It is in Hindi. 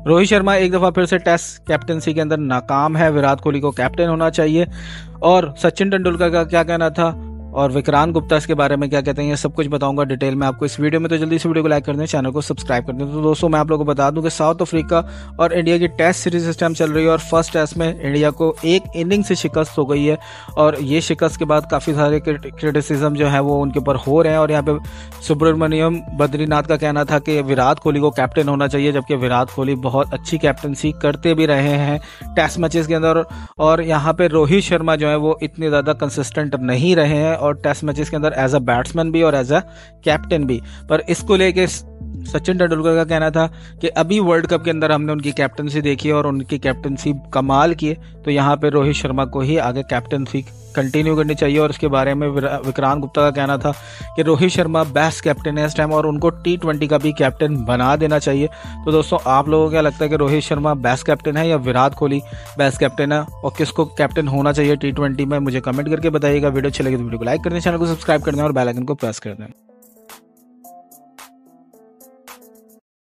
रोहित शर्मा एक दफ़ा फिर से टेस्ट कैप्टनसी के अंदर नाकाम है, विराट कोहली को कैप्टन होना चाहिए। और सचिन तेंदुलकर का क्या कहना था और विक्रांत गुप्ता इसके बारे में क्या कहते हैं, ये सब कुछ बताऊंगा डिटेल में आपको इस वीडियो में। तो जल्दी से वीडियो को लाइक कर दें, चैनल को सब्सक्राइब कर दें। तो दोस्तों मैं आप लोगों को बता दूं कि साउथ अफ्रीका और इंडिया की टेस्ट सीरीज इस टाइम चल रही है और फर्स्ट टेस्ट में इंडिया को एक इनिंग से शिकस्त हो गई है और ये शिकस्त के बाद काफ़ी सारे क्रिटिसिज्म जो है वो उनके ऊपर हो रहे हैं। और यहाँ पे सुब्रमण्यम बद्रीनाथ का कहना था कि विराट कोहली को कैप्टन होना चाहिए, जबकि विराट कोहली बहुत अच्छी कैप्टनसी करते भी रहे हैं टेस्ट मैचेस के अंदर। और यहाँ पे रोहित शर्मा जो है वो इतने ज़्यादा कंसिस्टेंट नहीं रहे हैं और टेस्ट मैचेस के अंदर एज अ बैट्समैन भी और एज अ कैप्टन भी। पर इसको लेके सचिन तेंदुलकर का कहना था कि अभी वर्ल्ड कप के अंदर हमने उनकी कैप्टनसी देखी और उनकी कैप्टनसी कमाल की है, तो यहाँ पे रोहित शर्मा को ही आगे कैप्टनसी कंटिन्यू करनी चाहिए। और इसके बारे में विक्रांत गुप्ता का कहना था कि रोहित शर्मा बेस्ट कैप्टन है इस टाइम और उनको T20 का भी कैप्टन बना देना चाहिए। तो दोस्तों आप लोगों को क्या लगता है कि रोहित शर्मा बेस्ट कैप्टन है या विराट कोहली बेस्ट कैप्टन है, और किसको कैप्टन होना चाहिए T20 में, मुझे कमेंट करके बताइएगा। वीडियो अच्छी लगी तो वीडियो को लाइक कर दें, चैनल को सब्सक्राइब कर दें और बेल आइकन को प्रेस कर दें।